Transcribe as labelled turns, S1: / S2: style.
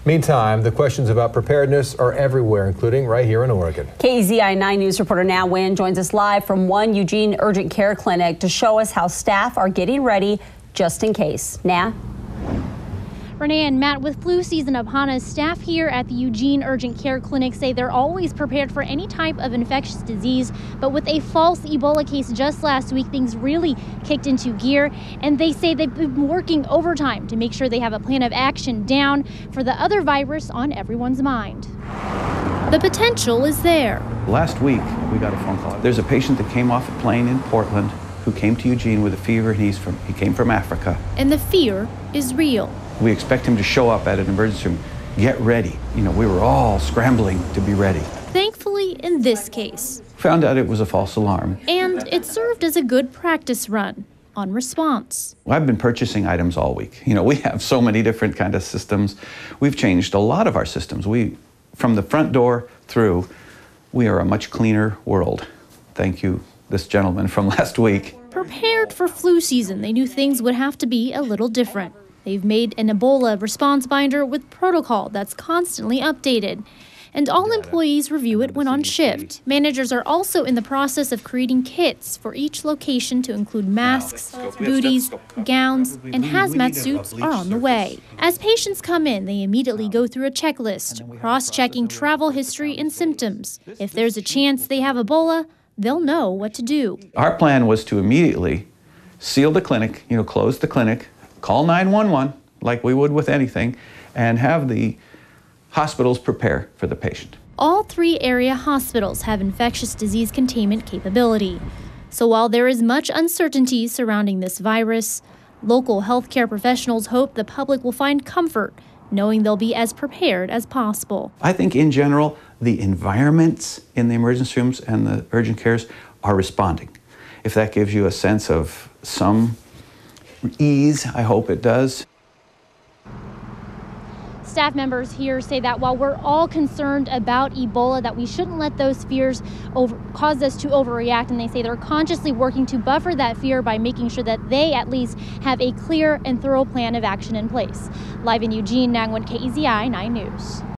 S1: Meantime, the questions about preparedness are everywhere, including right here in Oregon.
S2: KEZI 9 News reporter Na Nguyen joins us live from One Eugene Urgent Care Clinic to show us how staff are getting ready just in case. Na?
S3: Renee and Matt, with flu season upon us, staff here at the Eugene Urgent Care Clinic say they're always prepared for any type of infectious disease. But with a false Ebola case just last week, things really kicked into gear. And they say they've been working overtime to make sure they have a plan of action down for the other virus on everyone's mind. The potential is there.
S4: Last week, we got a phone call. There's a patient that came off a plane in Portland who came to Eugene with a fever, and he came from Africa.
S3: And the fear is real.
S4: We expect him to show up at an emergency room. Get ready. You know, we were all scrambling to be ready.
S3: Thankfully, in this case.
S4: Found out it was a false alarm.
S3: And it served as a good practice run on response.
S4: I've been purchasing items all week. You know, we have so many different kind of systems. We've changed a lot of our systems. From the front door through, we are a much cleaner world. Thank you, this gentleman from last week.
S3: Prepared for flu season, they knew things would have to be a little different. They've made an Ebola response binder with protocol that's constantly updated. And all employees review it when on shift. Managers are also in the process of creating kits for each location to include masks, booties, gowns, and hazmat suits are on the way. As patients come in, they immediately go through a checklist, cross-checking travel history and symptoms. If there's a chance they have Ebola, they'll know what to do.
S4: Our plan was to immediately seal the clinic, close the clinic, call 911 like we would with anything, and have the hospitals prepare for the patient.
S3: All 3 area hospitals have infectious disease containment capability. So while there is much uncertainty surrounding this virus, local healthcare professionals hope the public will find comfort knowing they'll be as prepared as possible.
S4: I think in general, the environments in the emergency rooms and the urgent cares are responding. If that gives you a sense of some ease, I hope it does.
S3: Staff members here say that while we're all concerned about Ebola, that we shouldn't let those fears cause us to overreact. And they say they're consciously working to buffer that fear by making sure that they at least have a clear and thorough plan of action in place. Live in Eugene, Na Nguyen, KEZI 9 News.